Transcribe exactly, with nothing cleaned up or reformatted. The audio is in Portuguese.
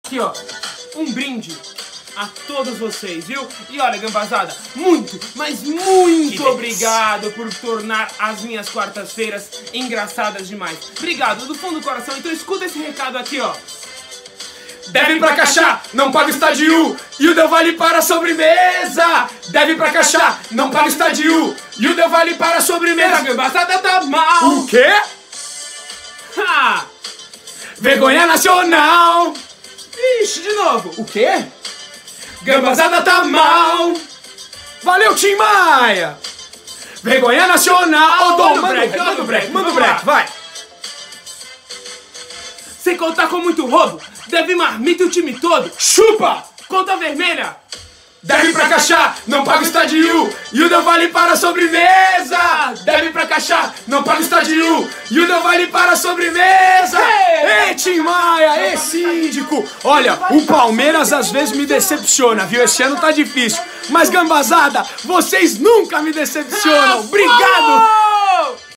Aqui, ó, um brinde a todos vocês, viu? E olha, Gambazada, muito, mas muito obrigado por tornar as minhas quartas-feiras engraçadas demais. Obrigado, do fundo do coração. Então escuta esse recado aqui, ó. Deve pra caixa, não paga estádio, e o Del Valle para a sobremesa. Deve pra caixa, não paga estádio, e o Del Valle para a sobremesa. A Gambazada tá mal. O quê? Ha! Vergonha nacional. Ixi, de novo. O quê? Gambazada tá mal. Valeu, Tim Maia. Vergonha nacional. Ô, Dom, manda o break, manda o break, manda o break, vai. Sem contar com muito roubo, deve marmita o time todo. Chupa! Conta vermelha. Deve pra caixa, não paga estádio, e o Del Valle para a sobremesa. Deve pra caixa, não paga estádio, e o Del Valle para a sobremesa. Ei, Tim Maia, ei, síndico. Olha, o Palmeiras às vezes me decepciona, viu? Esse ano tá difícil. Mas, Gambazada, vocês nunca me decepcionam. Obrigado!